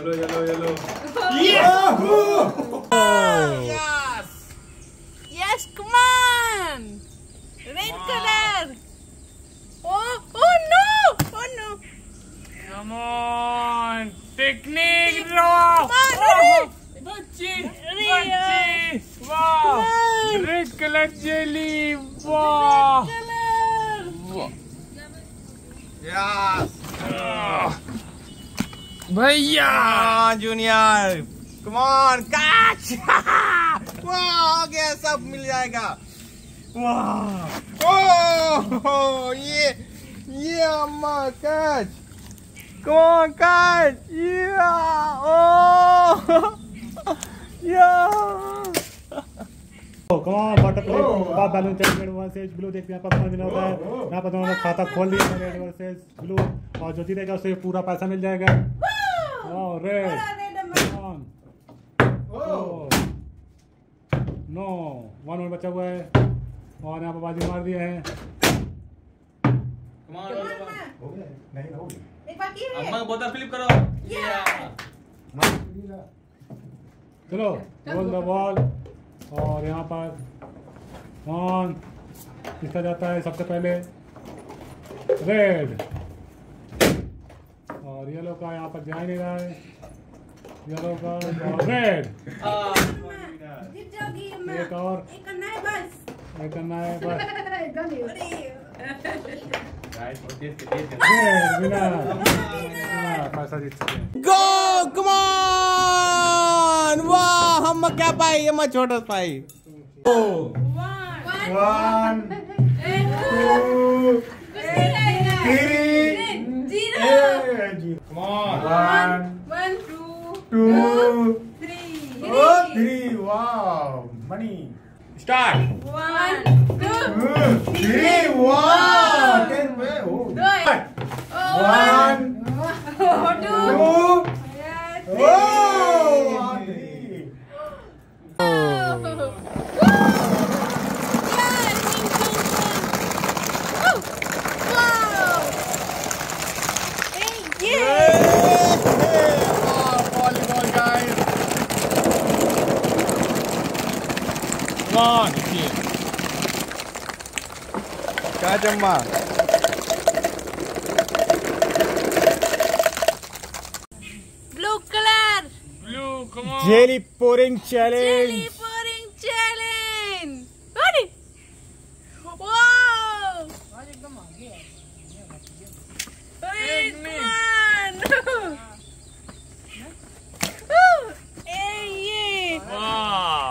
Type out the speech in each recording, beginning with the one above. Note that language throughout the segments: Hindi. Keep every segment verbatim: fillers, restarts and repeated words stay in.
Yellow yellow yellow Yes! Yes, come on! Red color! Oh, oh no! Oh no! Come on! Technique bro! बच्ची बच्ची वाह! Red color jelly वाह! Yes. भैया जूनियर कम ऑन कैच वाह आ गया सब मिल जाएगा वाह ओह ये ये अम्मा catch come on catch yeah oh yeah come on butterfly बात बैलेंस रेड वर्सेस ब्लू देखते हैं यहाँ पर कौन विनर होता है। यहाँ पर दोनों खाता खोल दिया रेड वर्सेस ब्लू और जो जीतेगा उसे पूरा पैसा मिल जाएगा। और रेड वन नो वन और बचा हुआ है और यहाँ पर बाजी मार दिया है। अम्मा बोतल फ्लिप करो चलो बोल द बॉल और यहाँ पर ऑन किसका जाता है सबसे पहले रेड और येलो का यहाँ पर जा ही नहीं रहा है येलो का रेड एक और एक करना है बस पैसा जीत चुके हैं। गो कम ऑन वाह हम क्या पाई हम छोटा पाई वन Come on! One, two, three. three wow money start One, two, three wow ten two. one Two. oh three क्या जम्मा Blue color. blue come on jelly pouring challenge Jelly pouring challenge. Ready? Wow! Hey, come on! Hey, yeah. wow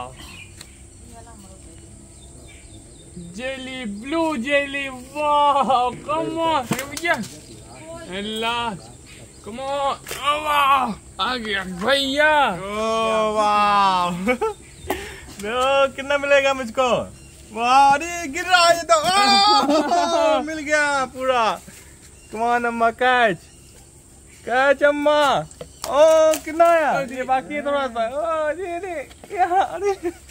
jelly blue jelly wow come on yes and last come on oh wow आ गया भैया ओह वाह लो कितना मिलेगा मुझको वाह अरे गिर रहा है ये तो ओह, मिल गया पूरा कम ऑन अम्मा कैच कैच अम्मा ओ कितना आया ये बाकी है थोड़ा सा ओ ये ये यहाँ अरे